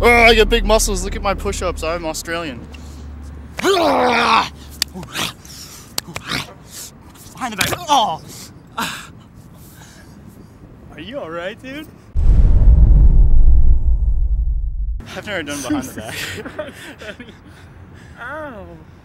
Oh, I got big muscles. Look at my push-ups. I'm Australian. Behind the back. Oh. Are you alright, dude? I've never done behind the back. Ow.